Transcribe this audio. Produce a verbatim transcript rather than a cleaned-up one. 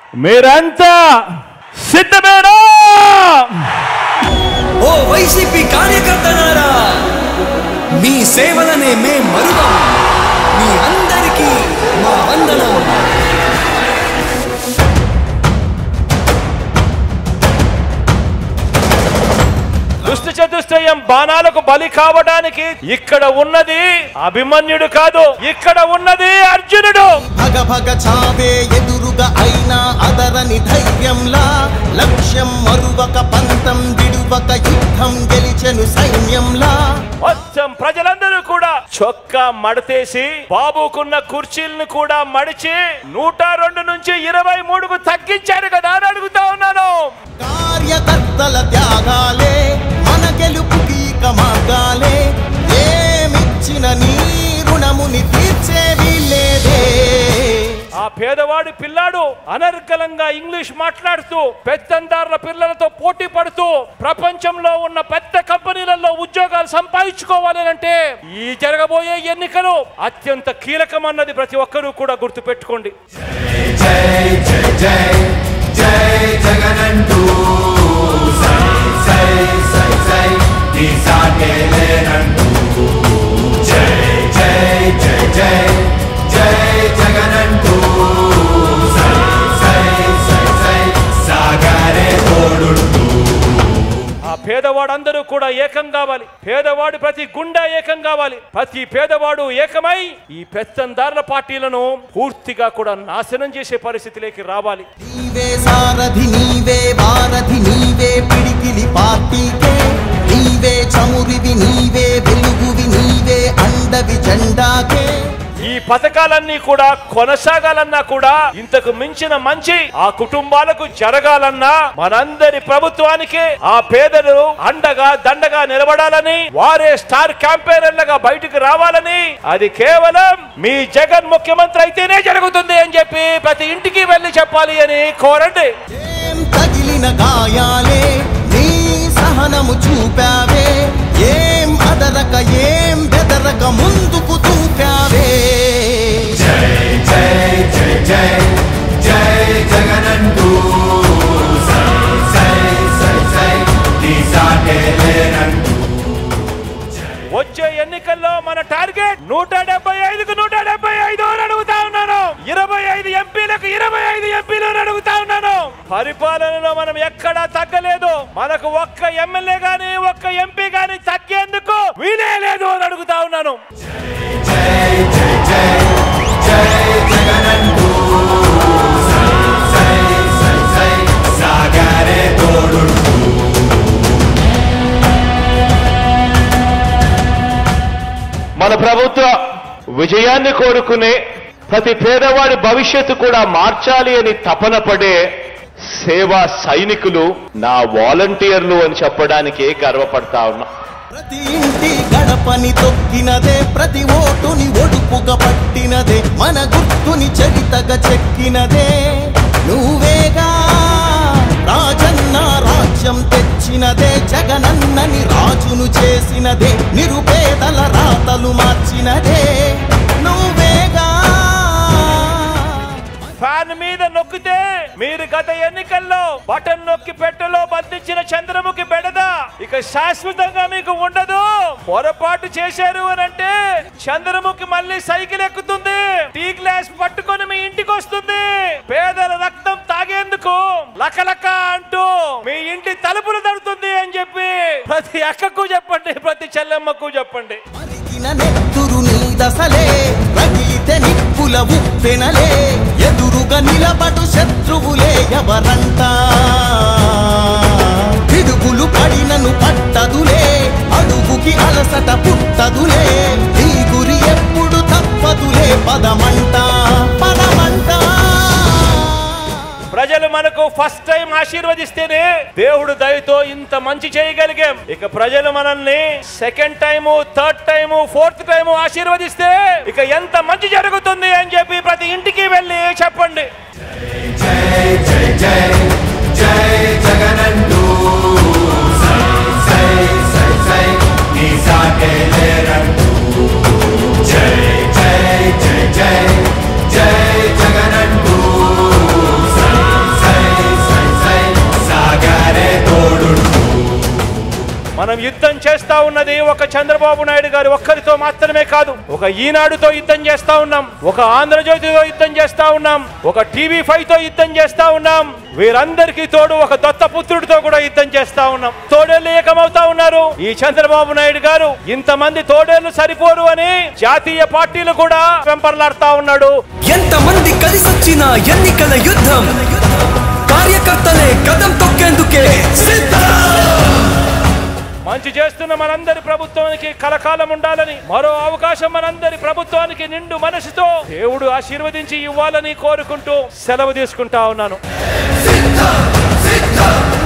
మీరంతా సిద్ధమేనా? ఓ వైసీపీ కార్యకర్తలారా, మీ సేవలనే మే మరువం. మీ అందరికీ మా వందనం. దుష్ట చతుష్టయం బాణాలకు బలి కావడానికి ఇక్కడ ఉన్నది అభిమన్యుడు కాదు, ఇక్కడ ఉన్నది అర్జునుడు. భగ భగ చావే ఎదురుగా అయినా అదరని ధైర్యంలా, లక్ష్యం మరువక పంతం విడువక యుద్ధం గెలిచెను సైన్యంలా. మొత్తం ప్రజలందరూ కూడా చొక్కా మడతేసి బాబుకున్న కుర్చీలను కూడా మడిచి నూట రెండు నుంచి ఇరవై మూడుకు తగ్గించారు కదా అని అడుగుతా ఉన్నాను. కార్యకర్తల త్యాగాలే మన గెలుపుకి మార్గాలే, ఏమిచ్చిన నీ రుణముని తీర్చేది లేదే. ఆ పేదవాడి పిల్లాడు అనర్గళంగా ఇంగ్లీష్ మాట్లాడుతూ పెద్దందారుల పిల్లలతో పోటీ పడుతూ ప్రపంచంలో ఉన్న పెద్ద కంపెనీలలో ఉద్యోగాలు సంపాదించుకోవాలి అంటే ఈ జరగబోయే ఎన్నికలు అత్యంత కీలకమన్నది ప్రతి ఒక్కరూ కూడా గుర్తు పెట్టుకోండి. జై జై జై జై జగనంటూ సై సై సై సై దీసాకేలేనంటూ జై జై జై జై జై జగనంటూ సై సై సై సై సాగరే తోడుంటూ. ఆ పేదవాడందరూ కూడా ఏకం కావాలి, పేదవాడు ప్రతి గుండె ఏకం కావాలి, ప్రతి పేదవాడు ఏకమై ఈ పెత్తందారుల పార్టీలను పూర్తిగా కూడా నాశనం చేసే పరిస్థితిలోకి రావాలి. నీవే సారథి నీవే వారధి నీవే పిడికిలి పార్టీకే, నీవే చమురివి నీవే వెలుగువి నీవే అండవి జెండాకే. ఈ పథకాలన్నీ కూడా కొనసాగాలన్నా కూడా ఇంతకు మించిన మంచి ఆ కుటుంబాలకు జరగాలన్నా మనందరి ప్రభుత్వానికి ఆ పేదలు అండగా దండగా నిలబడాలని, వారే స్టార్ క్యాంపెయినర్లుగా బయటకు రావాలని, అది కేవలం మీ జగన్ ముఖ్యమంత్రి అయితేనే జరుగుతుంది అని చెప్పి ప్రతి ఇంటికి వెళ్లి చెప్పాలి అని కోరండి. ఏం తగిలిన గాయాలే నీ సహనము చూపావే, ఏం అదరక ఏం బెదరక ముందుకు దూకావే. జై జై జై జై జై జగనంటూ సై సై సై సై దీసాకేలేనంటూ. వచ్చే ఎన్నికల్లో మన టార్గెట్ నూట డెబ్బై ఐదుకు నూట డెబ్బై ఐదు అని అడుగుతా ఉన్నాను. ఇరవై ఐదు ఎంపీలకు ఇరవై ఐదు ఎంపీలు అని అడుగుతా ఉన్నాను. పరిపాలనలో మనం ఎక్కడా తగ్గలేదు, మనకు ఒక్క ఎమ్మెల్యే గాని ఒక్క ఎంపీ గాని తగ్గేందుకు వీలే లేదు అని అడుగుతా ఉన్నాను. జై జై జై జై జగనంటూ సై సై సై సై సాగరే తోడుంటూ. మన ప్రభుత్వ విజయాన్ని కోరుకునే ప్రతి పేదవాడి భవిష్యత్తు కూడా మార్చాలి అని తపన పడే సేవా సైనికులు నా వాలంటీర్లు అని చెప్పడానికి గర్వపడతా ఉన్నా. ప్రతి ఇంటి గడపని తొక్కినదే, ప్రతి ఓటుని ఒడుపుగా పట్టినదే, మన గుర్తుని చరితగా చెక్కినదే నువ్వేగా. రాజన్న రాజ్యం తెచ్చినదే, జగనన్నని రాజును చేసినదే, నిరుపేదల రాతలు మార్చినదే నువ్వేగా. ఫ్యాన్ మీద నొక్కితే మీరు గత ఎన్నికల్లో బటన్ నొక్కి పెట్టెలో బంధించిన చంద్రముఖి బెడద ఇక శాశ్వతంగా మీకు ఉండదు. పొరపాటు చేశారు అని అంటే చంద్రముఖి మళ్ళీ సైకిల్ ఎక్కుతుంది, టీ గ్లాస్ పట్టుకొని మీ ఇంటికి వస్తుంది. పేదల రక్తం తాగేందుకు లకలక అంటూ మీ ఇంటి తలుపులు తడుతుంది అని చెప్పి ప్రతి అక్కకు చెప్పండి, ప్రతి చెల్లెమ్మకు చెప్పండి. నెత్తురు నీ దశలే రగిలితే నిప్పుల ఉప్పెనలే, ఎదురుగా నిలబడు శత్రువులే ఎవరంట. పిడుగులు పడినను పట్టదులే, అడుగుకి అలసట పుట్టదులే, ఈ గురి ఎప్పుడు తప్పదులే, పదమంట పదమంట. ప్రజలు మనకు ఫస్ట్ టైం ఆశీర్వదిస్తేనే దేవుడు దయతో ఇంత మంచి చేయగలిగాం. ఇక ప్రజలు మనల్ని second time third time fourth time ఆశీర్వదిస్తే ఇక ఎంత మంచి జరుగుతుంది అని చెప్పి ప్రతి ఇంటికి వెళ్ళి చెప్పండి. జై జై జై జై జగనంటూ సై సై సై సై దీసాకేలేనంటూ. జై జై జై జై జై జగనంటూ సై మనం యుద్ధం చేస్తా ఉన్నది ఒక చంద్రబాబు నాయుడు గారి ఒక్కరితో మాత్రమే కాదు, ఒక ఈనాడుతో యుద్ధం చేస్తా ఉన్నాం, ఒక ఆంధ్రజ్యోతితో యుద్ధం చేస్తా ఉన్నాం, ఒక టీవీ ఫైవ్ తో యుద్ధం చేస్తా ఉన్నాం, వీరందరికీ తోడు ఒక దత్తపుత్రుడితో కూడా యుద్ధం చేస్తా ఉన్నాం. తోడేళ్లు ఏకమవుతా ఉన్నారు. ఈ చంద్రబాబు నాయుడు గారు ఇంతమంది తోడేళ్లు సరిపోరు అని జాతీయ పార్టీలు కూడా వెంపర్లాడుతా ఉన్నాడు. ఎంతమంది కలిసొచ్చిన ఎన్నికల యుద్ధం కార్యకర్తలే కదం తొక్కేందుకే మంచి చేస్తున్న మనందరి ప్రభుత్వానికి కలకాలం ఉండాలని, మరో అవకాశం మనందరి ప్రభుత్వానికి నిండు మనసుతో దేవుడు ఆశీర్వదించి ఇవ్వాలని కోరుకుంటూ సెలవు తీసుకుంటా ఉన్నాను.